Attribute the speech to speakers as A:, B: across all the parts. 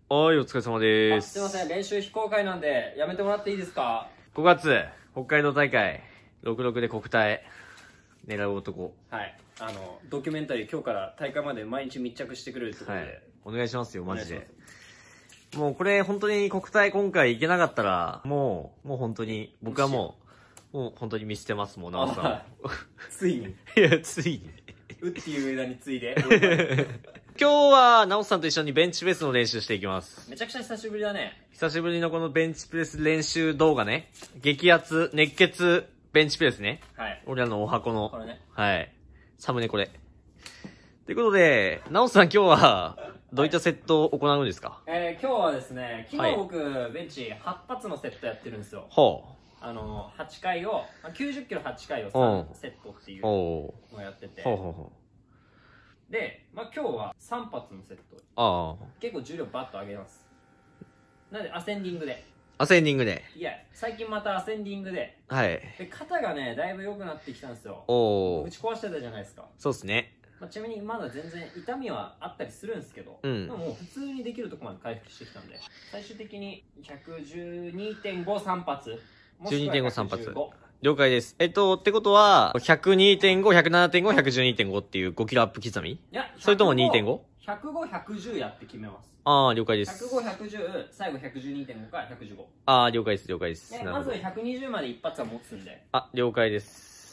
A: はい、お疲れ様です。
B: すいません、練習非公開なんで、やめてもらっていいですか？
A: 5月、北海道大会、66で国体、狙う男。
B: はい。ドキュメンタリー今日から大会まで毎日密着してくれるってことで。
A: はい。お願いしますよ、マジで。もうこれ本当に国体今回行けなかったら、もう本当に、僕はもう本当に見捨てます、もう、なおさん。
B: ついに。
A: いや、ついに。
B: うっていう枝についで。
A: 今日は、なおさんと一緒にベンチプレスの練習していきます。
B: めちゃくちゃ久しぶりだね。
A: 久しぶりのこのベンチプレス練習動画ね。激アツ、熱血、ベンチプレスね。
B: はい。
A: 俺らのお箱の。
B: これね。
A: はい。サムネこれ。ということで、なおさん今日は、どういったセットを行うんですか？
B: 今日はですね、昨日僕、ベンチ8発のセットやってるんですよ。
A: ほう。
B: 8回を、90キロ8回を3セットっていうのをやってて。
A: ほうほうほ
B: う。で、今日は3発のセット。
A: ああ。
B: 結構重量バッと上げます。なんで、アセンディングで。
A: アセンディングで。
B: いや、最近またアセンディングで。
A: はい。
B: で、肩がね、だいぶ良くなってきたんですよ。
A: おー。
B: 打ち壊してたじゃないですか。
A: そうっすね。
B: ちなみにまだ全然痛みはあったりするんですけど、
A: うん。
B: でももう普通にできるとこまで回復してきたんで、最終的に 112.53 発。
A: 12.53 発。了解です。ってことは、102.5、107.5、112.5 っていう5キロアップ刻み？いや、それとも 2.5？
B: 105、110やって決めます。
A: ああ、了解です。
B: 105、110、最後 112.5 か115。
A: ああ、了解です、了解です。
B: まずは120まで一発は持つんで。
A: あ、了解です。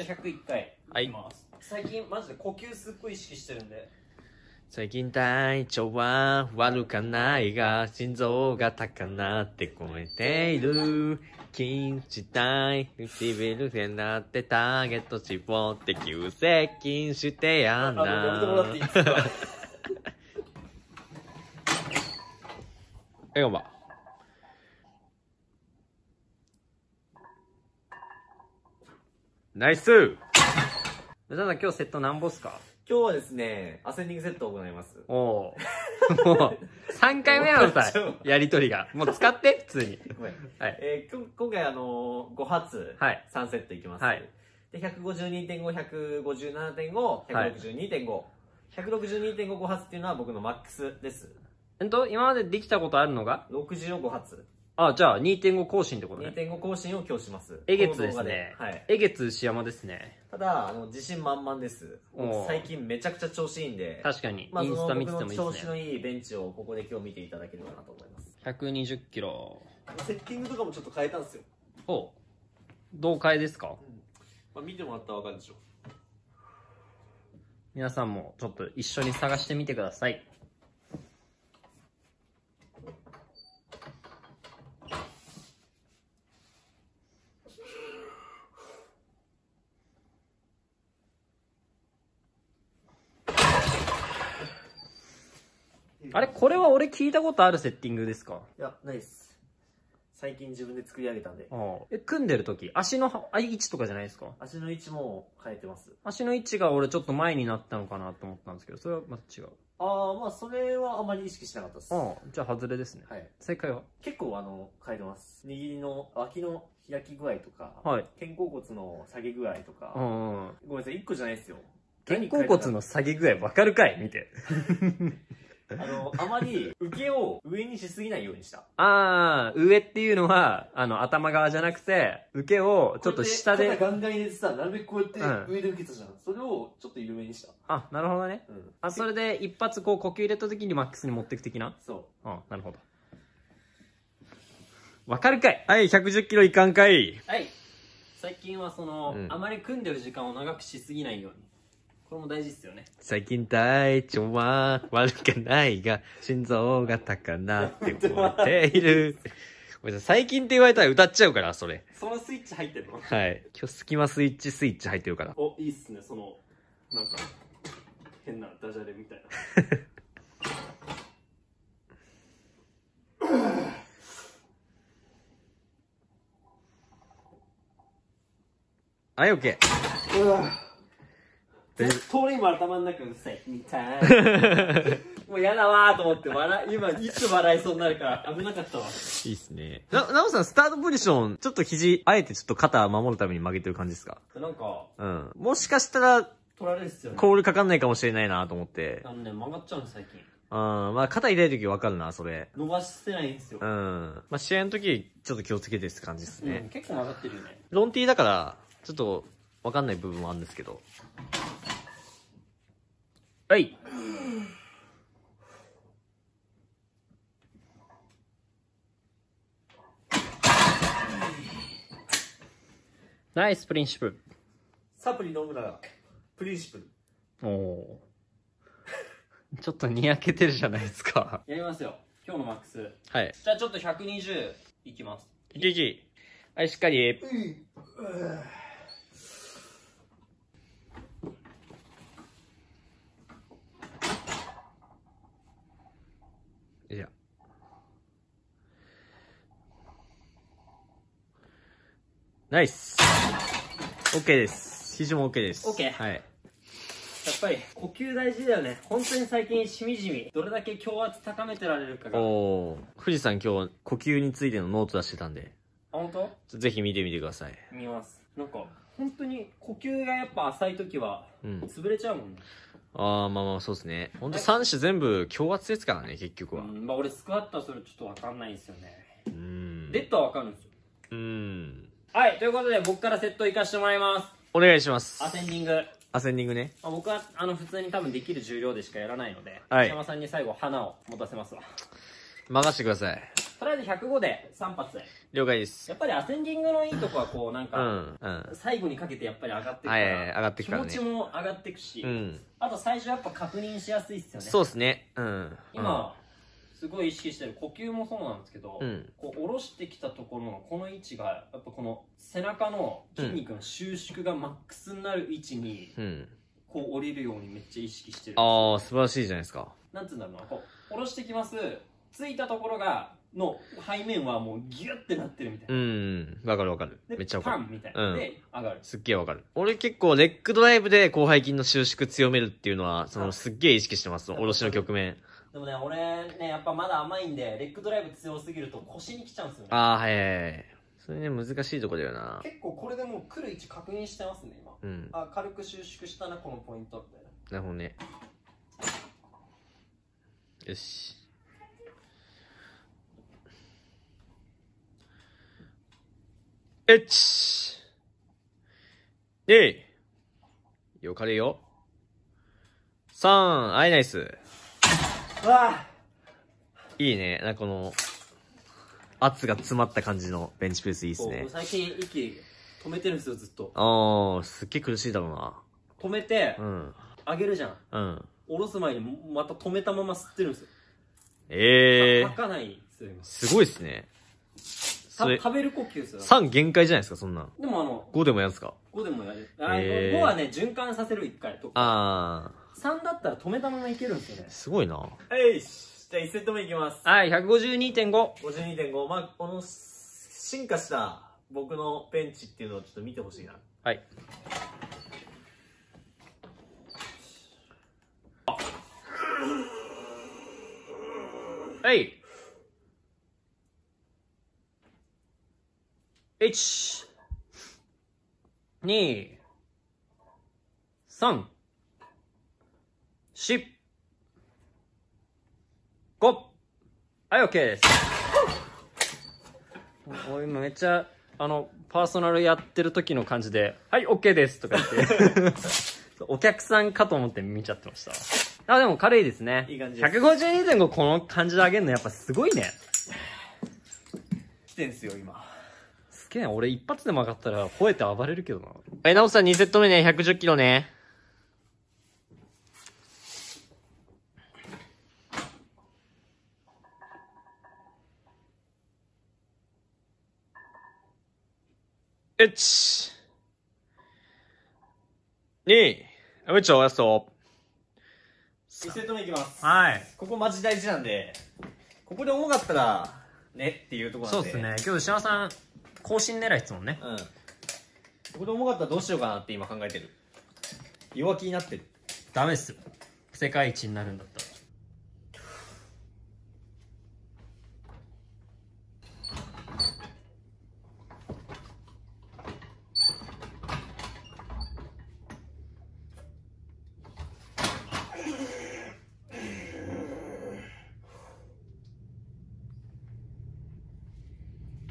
B: じゃあ101回いきます。はい、最近マジで呼吸すっごい意識してるんで。
A: 最近体調は悪かないが、心臓が高鳴って超えている。緊したい唇でなってターゲット絞って急接近してやんな。
B: やめてもらっていいですか？
A: 頑張。ナイス。皆さん今日セット何ボスか？
B: 今日はですね、アセンディングセットを行います。
A: おお。もう、3回目なのさ、やりとりが。もう使って、普通に。ごめん。はい。
B: 今回5発、3セットいきます。はい。で、152.5、157.5、162.5。162.5 発っていうのは僕のマックスです。
A: 今までできたことあるのが
B: ?65 発。
A: あ、じゃあ 2.5 更新ってことね。
B: 2.5 更新を今日します。
A: えげつですね。はい。えげつ牛山ですね。
B: ただ、自信満々です。最近めちゃくちゃ調子いいんで。
A: 確かに。インスタ見ててもいいですね。
B: 調子のいいベンチをここで今日見ていただければなと思います。
A: 120キロ。
B: セッティングとかもちょっと変えたんですよ。
A: ほう。どう変えですか？
B: 見てもらったらわかるでしょ。
A: 皆さんもちょっと一緒に探してみてください。あれこれは俺聞いたことあるセッティングですか？
B: いや、ないです。最近自分で作り上げたんで。
A: 組んでる時足の位置とかじゃないですか？
B: 足の位置も変えてます。
A: 足の位置が俺ちょっと前になったのかなと思ったんですけど、それはまた違う。
B: それはあまり意識しなかったです。
A: じゃあ外れですね。はい。正解は
B: 結構変えてます。握りの脇の開き具合とか、肩甲骨の下げ具合とか。ごめんなさい、1個じゃないですよ。
A: 肩甲骨の下げ具合分かるかい見て。
B: あまり受けを上にしすぎないようにした。
A: 上っていうのは、頭側じゃなくて、受けをちょっと下で。
B: 肩ガンガン入れてさ、なるべくこうやって上で受けたじゃん。それをちょっと緩めにした。
A: なるほどね。それで一発こう呼吸入れた時にマックスに持っていく的な？そう。なるほど。わかるかい？はい、110キロいかんかい。はい。
B: 最近はあまり組んでる時間を長くしすぎないように。これも大事っすよね。
A: 最近体調は悪くないが、心臓が高鳴って超えている。最近って言われたら歌っちゃうから、それ。
B: そのスイッチ入ってるの？
A: はい。今日スキマスイッチ入ってるから。
B: いいっすね、なんか、変なダジャレみたいな。
A: はい、オッケー。
B: 通りも頭の中うさいみたい。もう嫌だわーと思って今いつ笑いそうになるから危なかったわ。
A: いいっすね。なおさんスタートポジションちょっと肘あえてちょっと肩守るために曲げてる感じですか？
B: なんか
A: もしかしたら
B: 取られるっすよね。
A: コールかかんないかもしれないなと思って。
B: 曲がっちゃうの最近。
A: まあ肩痛い時わかるな、それ。
B: 伸ばしてないんですよ。
A: まあ試合の時、ちょっと気をつけてって感じですね。
B: 結構曲がってるよね。
A: ロンティーだから、ちょっと、わかんない部分もあるんですけど。はい。ナイスプリンシプル。
B: サプリ飲むなら、プリンシプル。
A: おお。ちょっとにやけてるじゃないですか。
B: やりますよ。今日のマックス。
A: はい。
B: じゃあちょっと120いきます。
A: いきいき。はい、しっかり。いや。ナイス。OK です。肘も OK です。
B: OK。
A: はい。
B: やっぱり呼吸大事だよね。本当に最近しみじみどれだけ強圧高めてられるかが。
A: おお。富士山今日呼吸についてのノート出してたんで。
B: あ、本当？
A: ぜひ見てみてください。
B: 見ます。なんか本当に呼吸がやっぱ浅い時は潰れちゃうもんね。
A: ああ、まあまあそうですね。本当3種全部強圧ですからね、結局は。
B: まあ俺スクワットはそれちょっとわかんないんですよね。デッドはわかるんですよ。はい、ということで僕からセットいかしてもらいます。
A: お願いします。
B: アセンディング。
A: アセンディングね。
B: 僕は普通に多分できる重量でしかやらないので、
A: はい。
B: 石山さんに最後花を持たせますわ。
A: 任せてください。
B: とりあえず105で3発で。
A: 了解です。
B: やっぱりアセンディングのいいとこはこうなんか、最後にかけてやっぱり上がっていくから、
A: 上がっていくからね。
B: 気持ちも上がっていくし、あと最初やっぱ確認しやすいっすよね。
A: そうですね。
B: 今、すごい意識してる呼吸もそうなんですけど、こう下ろしてきたところのこの位置がやっぱこの背中の筋肉の収縮がマックスになる位置に、こう降りるようにめっちゃ意識してる。
A: ああ、素晴らしいじゃないですか。
B: なんつうんだろうな、こう下ろしてきます。ついたところがの背面はもうギュッてなってるみたいな。
A: わかるわかる。めっちゃわかる。
B: パンみたいな。で、上がる。
A: すっげえわかる。俺結構レッグドライブで広背筋の収縮強めるっていうのは、すっげえ意識してます。下ろしの局面。
B: でもね、俺ね、やっぱまだ甘いんで、レッグドライブ強すぎると腰に来ちゃうんですよね。
A: ああ、はいはいはい。それね、難しいとこだよな。
B: 結構これでもう来る位置確認してますね、今。軽く収縮したな、このポイントみたいな。
A: なるほどね。よし。1、2、よかれよ。3、はい、ナイス。
B: わ
A: いいね。なんかこの、圧が詰まった感じのベンチプレスいいっすね。
B: 最近息止めてるんですよ、ずっと。
A: ああ、すっげえ苦しいだろうな。
B: 止めて、上げるじゃん。下ろす前にまた止めたまま吸ってるんですよ。吐かないですよ、今。
A: すごいっすね。
B: 食べる呼吸ですよ。
A: 3限界じゃないですか、そんなん。
B: でも
A: 5でもやるんすか？
B: 5 でもやる。5はね、循環させる1回とか。3だったら止めたままいけるんですよね。
A: すごいな。
B: じゃあ1セット目いきます。
A: はい、152.5。
B: 52.5。まあ、この進化した僕のベンチっていうのをちょっと見てほしいな。
A: はい。はい。1、2、3、4、5。はい、OK です。もう今めっちゃ、パーソナルやってる時の感じで、はい、OK ですとか言って、お客さんかと思って見ちゃってました。あ、でも軽いですね。
B: いい感じです。
A: 152.5 この感じで上げるのやっぱすごいね。
B: 来てんすよ、今。
A: すげえな、俺一発で曲がったら吠えて暴れるけどな。はい、ナオさん2セット目ね、110キロね。1、2、めっちゃラスト。
B: 1セット目いきます。
A: はい。
B: ここマジ大事なんで、ここで重かったら、ねっていうところなんで。
A: そうですね。今日石山さん、更新狙いっすもんね。
B: ここで重かったらどうしようかなって今考えてる。弱気になってる。
A: ダメっすよ。世界一になるんだったら。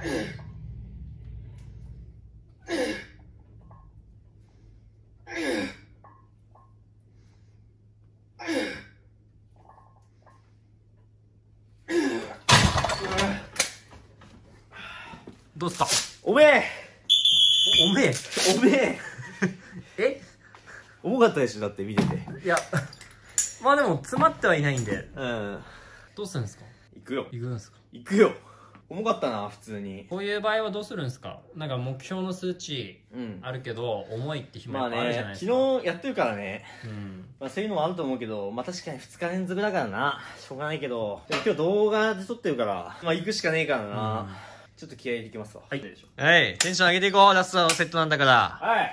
A: どうした？
C: おめえ
A: おめえ
C: おめえ
A: え、
C: 重かったでしょ、だって見てて。
A: いや、まあでも詰まってはいないんで。
C: うん。
A: どうするんですか？
C: 行くよ。
A: 行くんですか？
C: 行くよ。重かったな、普通に。
A: こういう場合はどうするんですか？なんか目標の数値あるけど、重いって日もやっぱあるじゃないですか。
C: 昨日やってるからね。
A: うん。
C: まあそういうのもあると思うけど、まあ確かに2日連続だからな。しょうがないけど。でも今日動画で撮ってるから、まあ行くしかねえからな。ちょっと気合い入れていきますわ。
A: はい。はい。テンション上げていこう。ラストのセットなんだから。
B: はい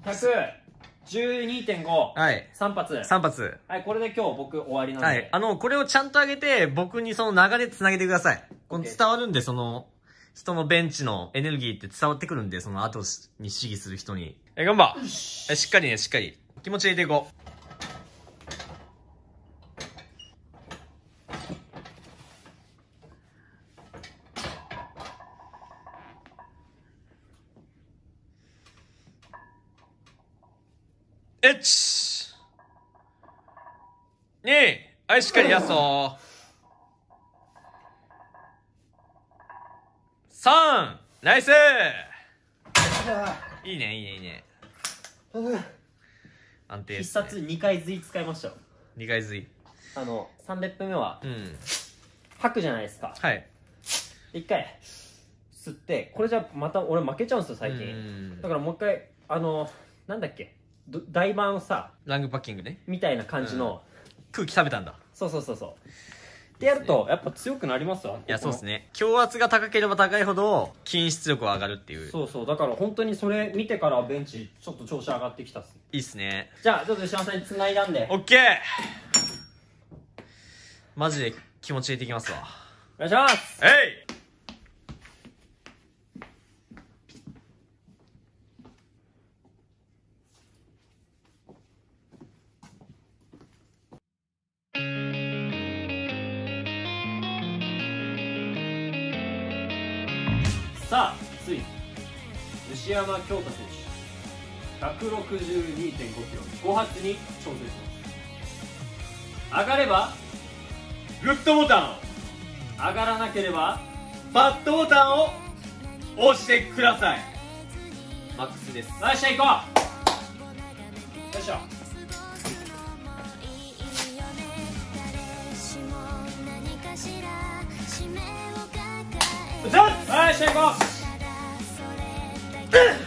B: 。112.5。
A: はい。
B: 3発。
A: 3発。
B: はい、これで今日僕終わりなんで。
A: はい。これをちゃんと上げて、僕にその流れつなげてください。この伝わるんで、その、人のベンチのエネルギーって伝わってくるんで、その後に試技する人に。頑張っ。しっかりね、しっかり。気持ち入れていこう。1、2、はい、しっかりやそう。3、ナイス。いいね、いいね、いいね。安定です、ね。
B: 必殺2回髄使いましたよ。
A: 2回髄。
B: 3レップ目は、
A: うん。
B: 吐くじゃないですか。
A: はい。
B: 1回、吸って、これじゃまた俺負けちゃうんですよ、最近。だからもう一回、なんだっけ、台盤をさ、
A: ラングパッキングね。
B: みたいな感じの、
A: 空気食べたんだ。
B: そうそうそうそう。ってやると、やっぱ強くなりますわ。
A: いや、そうですね。強圧が高ければ高いほど、筋出力は上がるっていう。
B: そうそう。だから本当にそれ見てからベンチ、ちょっと調子上がってきたっす。
A: いいっすね。
B: じゃあ、ちょっと石山さんに繋いだんで。
A: オッケー。マジで気持ち入れていきますわ。
B: お願いします。さあ、ついに牛山京太選手 162.5 キロ5発に挑戦します。上がれば
C: グッドボタンを、
B: 上がらなければ
C: バッドボタンを押してください。
B: マックスです。よっしゃ行こう。よいしょ。よっしゃ行こう。